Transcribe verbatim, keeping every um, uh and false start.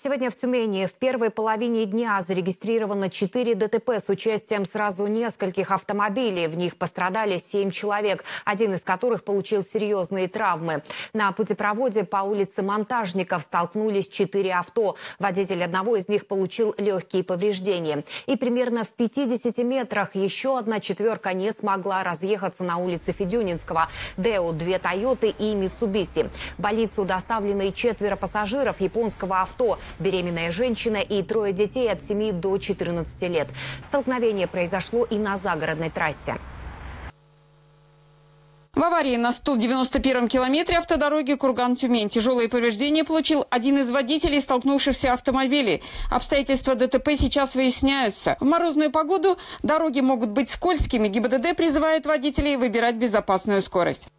Сегодня в Тюмени в первой половине дня зарегистрировано четыре ДТП с участием сразу нескольких автомобилей. В них пострадали семь человек, один из которых получил серьезные травмы. На путепроводе по улице Монтажников столкнулись четыре авто. Водитель одного из них получил легкие повреждения. И примерно в пятидесяти метрах еще одна четверка не смогла разъехаться на улице Федюнинского. ДЭУ, две Тойоты и Митсубиси. В больницу доставлены четверо пассажиров японского авто. Беременная женщина и трое детей от семи до четырнадцати лет. Столкновение произошло и на загородной трассе. В аварии на сто девяносто первом километре автодороги Курган-Тюмень тяжелые повреждения получил один из водителей столкнувшихся автомобилей. Обстоятельства ДТП сейчас выясняются. В морозную погоду дороги могут быть скользкими. ГИБДД призывает водителей выбирать безопасную скорость.